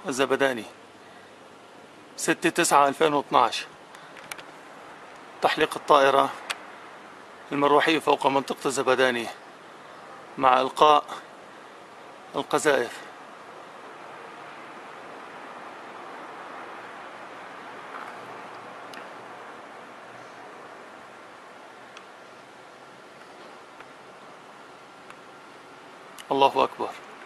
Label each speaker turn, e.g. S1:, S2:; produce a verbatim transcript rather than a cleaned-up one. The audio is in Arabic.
S1: الزبداني، ستة تسعة ألفين واثناشر. تحليق الطائرة المروحية فوق منطقة الزبداني مع إلقاء القذائف. الله أكبر.